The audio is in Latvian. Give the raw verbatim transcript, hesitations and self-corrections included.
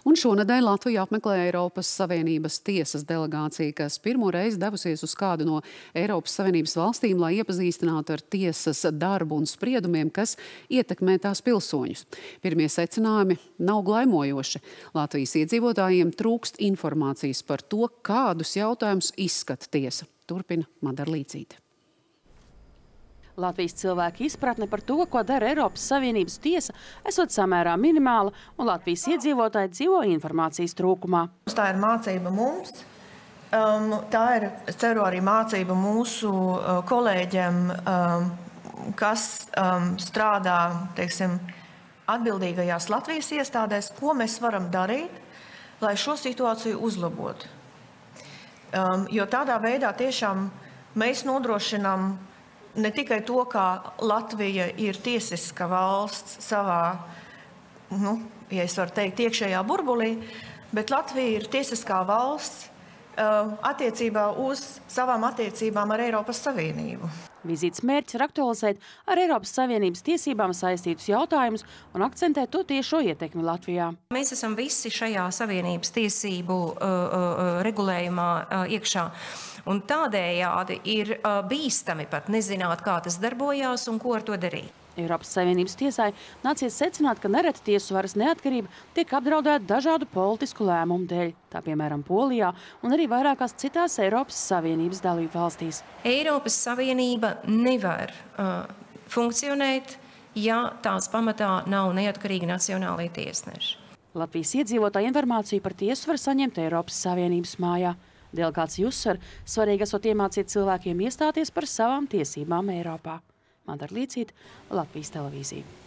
Un šonedēļ Latviju apmeklē Eiropas Savienības tiesas delegācija, kas pirmo reizi devusies uz kādu no Eiropas Savienības valstīm, lai iepazīstinātu ar tiesas darbu un spriedumiem, kas ietekmē tās pilsoņus. Pirmie secinājumi nav glaimojoši. Latvijas iedzīvotājiem trūkst informācijas par to, kādus jautājumus izskata tiesa. Turpina Madara Līcīte. Latvijas cilvēku izpratne par to, ko dara Eiropas Savienības tiesa, esot samērā minimāla, un Latvijas iedzīvotāji dzīvo informācijas trūkumā. Tā ir mācība mums. Um, tā ir, es ceru, arī mācība mūsu uh, kolēģiem, um, kas um, strādā, teiksim, atbildīgajās Latvijas iestādēs, ko mēs varam darīt, lai šo situāciju uzlabotu. Um, jo tādā veidā tiešām mēs nodrošinām ne tikai to, kā Latvija ir tiesiska valsts savā, nu, ja es varu teikt, iekšējā burbulī, bet Latvija ir tiesiskā valsts uh, attiecībā uz savām attiecībām ar Eiropas Savienību. Vizītes mērķis ir aktualizēt ar Eiropas Savienības tiesībām saistītus jautājumus un akcentēt to tiešo ietekmi Latvijā. Mēs esam visi šajā Savienības tiesību uh, uh, regulējumā uh, iekšā. Un tādējādi ir uh, bīstami pat nezināt, kā tas darbojās un ko ar to darīt. Eiropas Savienības tiesai nācies secināt, ka nereti tiesu varas neatkarība tiek apdraudēta dažādu politisku lēmumu dēļ, tā piemēram Polijā un arī vairākās citās Eiropas Savienības dalību valstīs. Eiropas Savienība nevar uh, funkcionēt, ja tās pamatā nav neatkarīgi nacionālie tiesneši. Latvijas iedzīvotāju informāciju par tiesu var saņemt Eiropas Savienības mājā. Delegācija uzsver, svarīgi esot iemācīt cilvēkiem iestāties par savām tiesībām Eiropā. Madara Līcīte, Latvijas televīzija.